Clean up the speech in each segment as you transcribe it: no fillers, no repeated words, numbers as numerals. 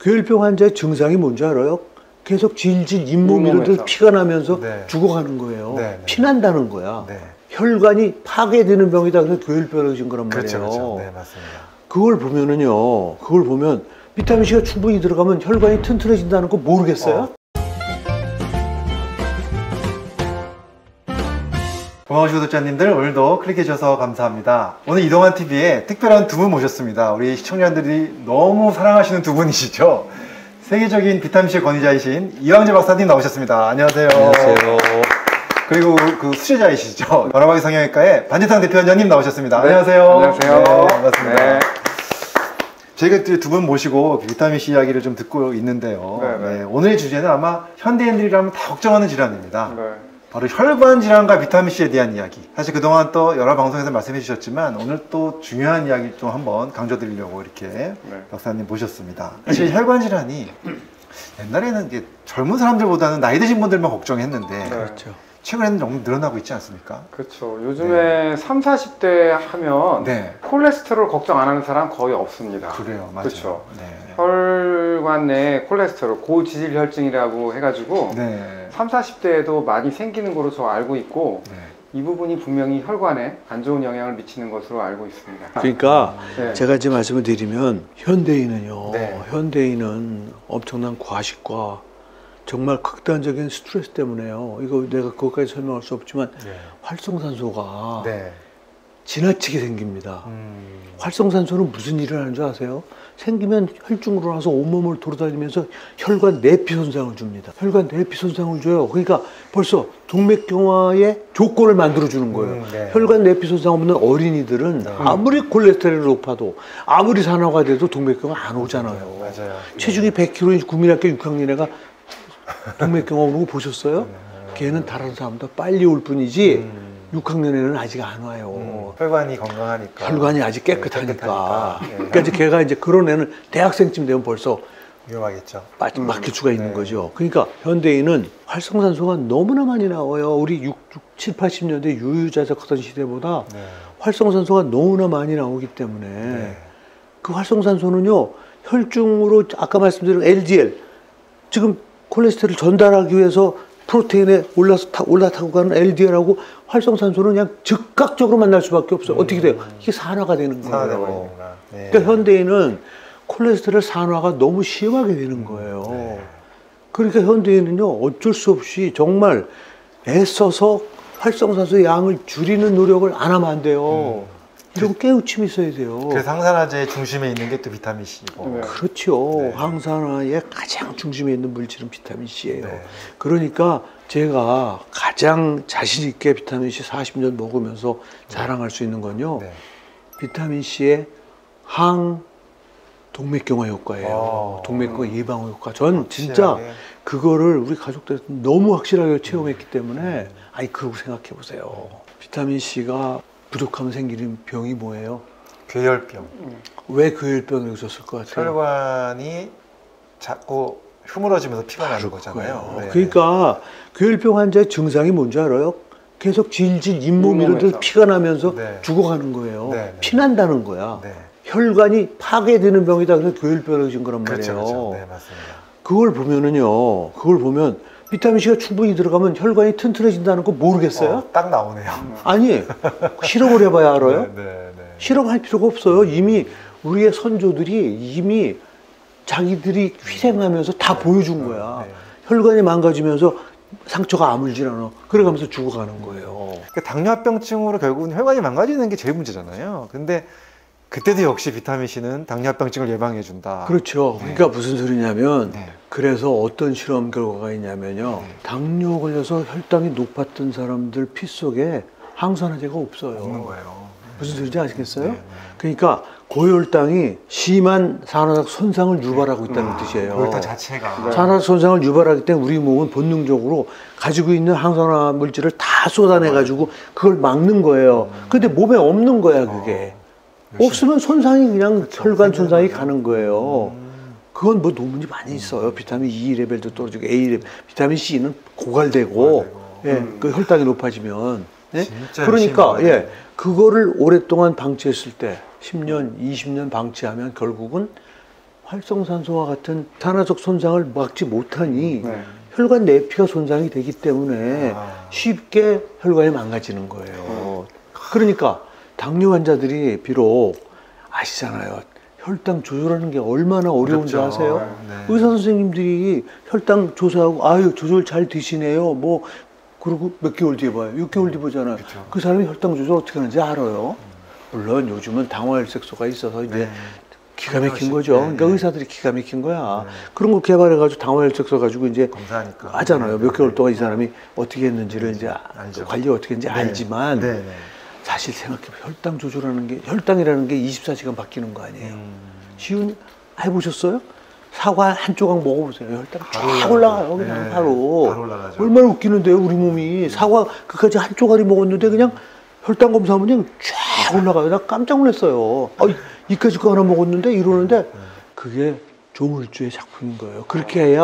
고열병 환자의 증상이 뭔지 알아요? 계속 질질 잇몸 이런 데서 피가 나면서 네. 죽어가는 거예요. 네. 피난다는 거야. 네. 혈관이 파괴되는 병이다. 그래서 고열병이진 거란 말이에요. 그렇죠, 그렇죠. 네, 맞습니다. 그걸 보면은요, 그걸 보면 비타민C가 충분히 들어가면 혈관이 튼튼해진다는 거 모르겠어요? 고마우신 구독자님들, 오늘도 클릭해주셔서 감사합니다. 오늘 이동환 TV에 특별한 두 분 모셨습니다. 우리 시청자들이 너무 사랑하시는 두 분이시죠. 세계적인 비타민C 권위자이신 이황재 박사님 나오셨습니다. 안녕하세요. 안녕하세요. 그리고 그 수제자이시죠. 여러마기 성형외과의 반지탕 대표원장님 나오셨습니다. 네, 안녕하세요. 안녕하세요. 네, 반갑습니다. 네. 저희가 두 분 모시고 비타민C 이야기를 좀 듣고 있는데요. 네. 오늘의 주제는 아마 현대인들이라면 다 걱정하는 질환입니다. 네. 바로 혈관 질환과 비타민C에 대한 이야기. 사실 그동안 또 여러 방송에서 말씀해 주셨지만 오늘 또 중요한 이야기 좀 한번 강조드리려고 이렇게 박사님 모셨습니다. 사실 혈관 질환이 옛날에는 이게 젊은 사람들보다는 나이 드신 분들만 걱정했는데 그렇죠. 최근에는 너무 늘어나고 있지 않습니까? 그렇죠. 요즘에 30, 40대 하면 네. 콜레스테롤 걱정 안 하는 사람 거의 없습니다. 그래요. 맞아요. 그렇죠. 네. 혈관 내 콜레스테롤, 고지질혈증이라고 해가지고 네. 30, 40대에도 많이 생기는 거로 저 알고 있고 네. 이 부분이 분명히 혈관에 안 좋은 영향을 미치는 것으로 알고 있습니다. 그러니까 네. 제가 지금 말씀을 드리면 현대인은요, 네. 현대인은 엄청난 과식과 정말 극단적인 스트레스 때문에요. 이거 내가 그것까지 설명할 수 없지만 네. 활성산소가 네. 지나치게 생깁니다. 활성산소는 무슨 일을 하는 줄 아세요? 생기면 혈중으로 나서 온몸을 돌아다니면서 혈관 내피 손상을 줍니다. 혈관 내피 손상을 줘요. 그러니까 벌써 동맥경화의 조건을 만들어 주는 거예요. 네. 혈관 내피 손상 없는 어린이들은 아무리 콜레스테롤이 높아도 아무리 산화가 돼도 동맥경화 안 오잖아요. 맞아요. 체중이 100kg인 국민학교 6학년 애가 동맥경화 오는 거 보셨어요? 걔는 다른 사람보다 빨리 올 뿐이지 6학년에는 아직 안 와요. 혈관이 건강하니까. 혈관이 아직 깨끗하니까. 네. 그러니까 이제 걔가 이제 그런 애는 대학생쯤 되면 벌써 위험하겠죠. 막힐 수가 있는 네. 거죠. 그러니까 현대인은 활성산소가 너무나 많이 나와요. 우리 7, 80년대 유유자적 하던 시대보다 네. 활성산소가 너무나 많이 나오기 때문에 네. 그 활성산소는요, 혈중으로 아까 말씀드린 LDL, 지금 콜레스테롤 전달하기 위해서 프로테인에 올라타고 가는 LDL하고 활성산소는 그냥 즉각적으로 만날 수밖에 없어요. 어떻게 돼요? 이게 산화가 되는 거예요. 산화되는구나. 네. 그러니까 현대인은 콜레스테롤 산화가 너무 심하게 되는 거예요. 네. 그러니까 현대인은요, 어쩔 수 없이 정말 애써서 활성산소 양을 줄이는 노력을 안 하면 안 돼요. 이런 깨우침이 있어야 돼요. 그래서 항산화제의 중심에 있는 게 또 비타민C이고. 네. 그렇죠. 네. 항산화의 가장 중심에 있는 물질은 비타민C예요. 네. 그러니까 제가 가장 자신 있게 비타민C 40년 먹으면서 자랑할 수 있는 건요, 네. 비타민C의 동맥경화 효과예요. 동맥경화 예방 효과. 전 진짜 확실하게. 그거를 우리 가족들 너무 확실하게 체험했기 때문에 아니 그러고 생각해 보세요. 비타민C가 부족하면 생기는 병이 뭐예요? 괴혈병. 왜 고열병이 오셨을 것 같아요? 혈관이 자꾸 흐물어지면서 피가 나는 거잖아요. 그거예요. 네. 그러니까 고열병 환자의 증상이 뭔지 알아요? 계속 질질 잇몸 이런 데서 잇몸에서. 피가 나면서 네. 죽어가는 거예요. 네, 네. 피난다는 거야. 네. 혈관이 파괴되는 병이다. 그래서 고열병이 온 거란 말이에요. 그렇죠, 그렇죠. 네, 맞습니다. 그걸 보면은요, 그걸 보면 비타민C가 충분히 들어가면 혈관이 튼튼해진다는 거 모르겠어요? 딱 나오네요. 아니, 실험을 해봐야 알아요? 네, 네, 네. 실험할 필요가 없어요. 이미 우리의 선조들이 이미 자기들이 희생하면서 다 보여준 거야. 네. 혈관이 망가지면서 상처가 아물질 않아. 그래가면서 죽어가는 거예요. 그러니까 당뇨합병증으로 결국은 혈관이 망가지는 게 제일 문제잖아요. 근데 그때도 역시 비타민C는 당뇨합병증을 예방해준다. 그렇죠. 네. 그러니까 무슨 소리냐면, 네. 그래서 어떤 실험 결과가 있냐면요. 네. 당뇨 걸려서 혈당이 높았던 사람들 피 속에 항산화제가 없어요. 없는 거예요. 무슨 소리인지 아시겠어요? 네, 네. 그러니까 고혈당이 심한 산화적 손상을 유발하고 있다는 뜻이에요. 고혈당 자체가. 산화적 손상을 유발하기 때문에 우리 몸은 본능적으로 가지고 있는 항산화 물질을 다 쏟아내가지고 그걸 막는 거예요. 근데 몸에 없는 거야, 그게. 없으면 손상이 그냥 그렇죠. 혈관 손상이 거죠. 가는 거예요. 그건 뭐 논문이 많이 있어요. 비타민 E 레벨도 떨어지고 A 레벨, 비타민 C는 고갈되고, 예, 그 혈당이 높아지면. 예? 진짜 그러니까 열심히 예, 그거를 오랫동안 방치했을 때 10년, 20년 방치하면 결국은 활성산소와 같은 산화적 손상을 막지 못하니 네. 혈관 내피가 손상이 되기 때문에 쉽게 혈관이 망가지는 거예요. 그러니까 당뇨 환자들이 비록 아시잖아요. 혈당 조절하는 게 얼마나 어려운지 어렵죠. 아세요? 네. 의사 선생님들이 혈당 조사하고 아유 조절 잘 되시네요. 뭐 그리고 몇 개월 뒤에 봐요. 6개월 뒤에 보잖아요. 그쵸. 그 사람이 혈당 조절 어떻게 하는지 알아요. 물론 요즘은 당화혈색소가 있어서 이제 네. 기가 막힌 거죠. 네, 그러니까 네. 의사들이 기가 막힌 거야. 네. 그런 거 개발해가지고 당화혈색소 가지고 이제 검사하니까 하잖아요. 몇 개월 동안 이 사람이 어떻게 했는지를 이제 알죠. 관리 어떻게 했는지 네. 알지만 네, 네. 사실 생각해보면 혈당 조절하는 게 혈당이라는 게 24시간 바뀌는 거 아니에요. 쉬운 해보셨어요? 사과 한 조각 먹어보세요. 혈당 쫙 올라가요. 그냥 네, 바로. 바로 올라가죠. 얼마나 웃기는데요, 우리 몸이. 사과 그까지 한 조각이 먹었는데 그냥 혈당 검사하면 그냥 쫙 올라가요. 나 깜짝 놀랐어요. 이까지 거 하나 먹었는데 이러는데 그게 조물주의 작품인 거예요. 그렇게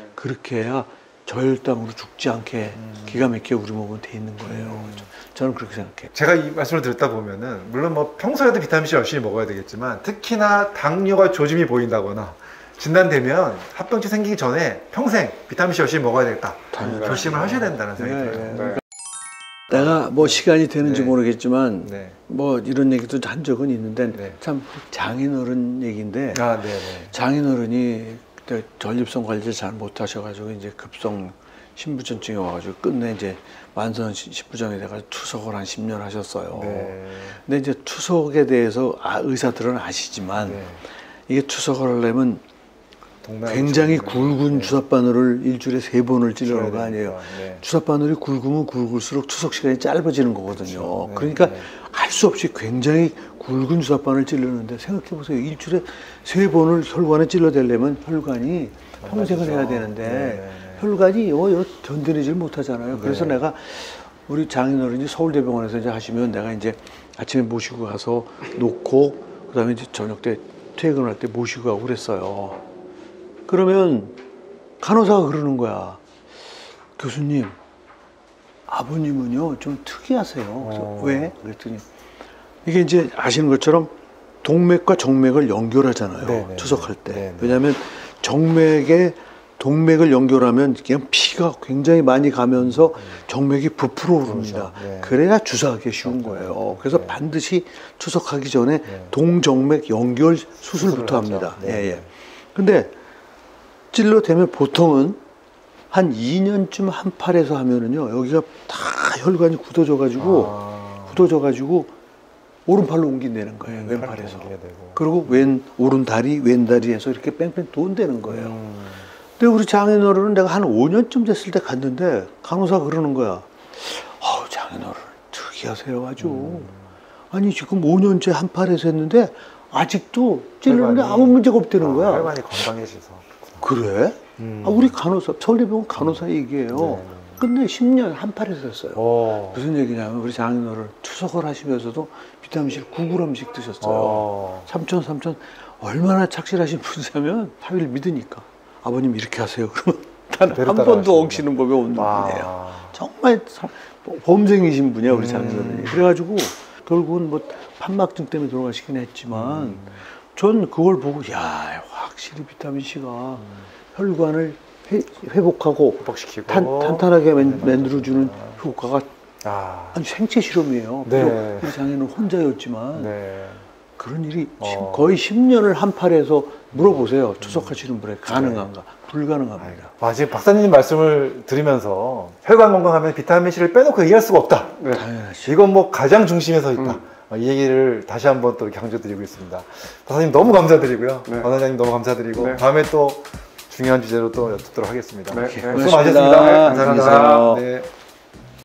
해야 저혈당으로 죽지 않게 기가 막히게 우리 몸은 돼 있는 거예요. 저는 그렇게 생각해요. 제가 이 말씀을 듣다 보면은 물론 뭐 평소에도 비타민C 열심히 먹어야 되겠지만 특히나 당뇨가 조짐이 보인다거나 진단되면 합병증 생기기 전에 평생 비타민C 열심히 먹어야 되겠다 당연하죠. 결심을 하셔야 된다는 생각이 네, 들어요. 네. 내가 뭐 시간이 되는지 네. 모르겠지만 네. 뭐 이런 얘기도 한 적은 있는데 네. 참 장인어른 얘기인데 아, 네, 네. 장인어른이 그때 전립선 관리를 잘 못하셔가지고 이제 급성 신부전증이 와가지고 끝내 이제 만성 신부전이 돼가지고 투석을 한 10년 하셨어요. 네. 근데 이제 투석에 대해서 의사들은 아시지만 네. 이게 투석을 하려면 동맥 굉장히 네. 굵은 주사바늘을 일주일에 3번을 찌르는 거 찌러야 아니에요. 되니까, 네. 주사바늘이 굵으면 굵을수록 투석 시간이 짧아지는 거거든요. 그렇죠. 네, 그러니까 네. 할 수 없이 굉장히 굵은 주사바늘을 찌르는데 생각해보세요. 일주일에 3번을 혈관에 찔러대려면 혈관이 평생을 해야 되는데 네, 네, 네. 혈관이 든든해질 못하잖아요. 그래서 네. 내가 우리 장인어른이 서울대병원에서 이제 하시면 내가 이제 아침에 모시고 가서 놓고 그다음에 이제 저녁 때 퇴근할 때 모시고 가고 그랬어요. 그러면 간호사가 그러는 거야. 교수님, 아버님은요 좀 특이하세요. 그래서 왜? 그랬더니 이게 이제 아시는 것처럼 동맥과 정맥을 연결하잖아요. 네네. 투석할 때. 네네. 왜냐하면 정맥에 동맥을 연결하면 그냥 피가 굉장히 많이 가면서 정맥이 부풀어 오릅니다. 그렇죠. 네. 그래야 주사하기 쉬운 거예요. 그래서 네. 반드시 투석하기 전에 네. 동정맥 연결 수술부터 수술을 합니다. 하죠. 네. 예. 근데 찔러대면 보통은 한 2년쯤 한 팔에서 하면은요 여기가 다 혈관이 굳어져가지고 오른팔로 옮긴다는 거예요. 왼팔에서. 그리고 오른 다리, 왼 다리에서 이렇게 뺑뺑 돈다는 거예요. 근데 우리 장인어른은 내가 한 5년쯤 됐을 때 갔는데 간호사가 그러는 거야. 장인어른 특이하세요 아주. 아니 지금 5년째 한 팔에서 했는데 아직도 찔르는데 아무 문제가 없다는 거야. 혈관이 건강해져서. 그래? 우리 간호사, 서울대병원 간호사 얘기예요. 네. 근데 10년 한 팔에서 했어요. 무슨 얘기냐면 우리 장인어른 투석을 하시면서도 비타민C를 9g씩 드셨어요. 삼촌 얼마나 착실하신 분이냐면 사위를 믿으니까 아버님 이렇게 하세요. 그러면 단 한 번도 엉키는 법이 없는 분이에요. 정말 범생이신 분이야 우리 장인어른이. 그래가지고 결국은 뭐 판막증 때문에 돌아가시긴 했지만 전 그걸 보고 확실히 비타민C가 혈관을 회복시키고 탄탄하게 만들어주는 효과가 아주 생체 실험이에요. 네. 우리 장인은 혼자였지만 네. 그런 일이 거의 10년을 한 팔에서 물어보세요. 투석하시는 분에 가능한가? 불가능합니다. 지금 박사님 말씀을 들으면서 혈관 건강하면 비타민C를 빼놓고 얘기할 수가 없다. 당연하지. 이건 뭐 가장 중심에 서 있다. 이 얘기를 다시 한번 또 이렇게 강조드리고 있습니다. 박사님 너무 감사드리고요. 네. 원장님 너무 감사드리고 네. 다음에 또 중요한 주제로 또 여쭙도록 하겠습니다. 네. 수고 많으셨습니다. 감사합니다. 안녕히 계세요. 네.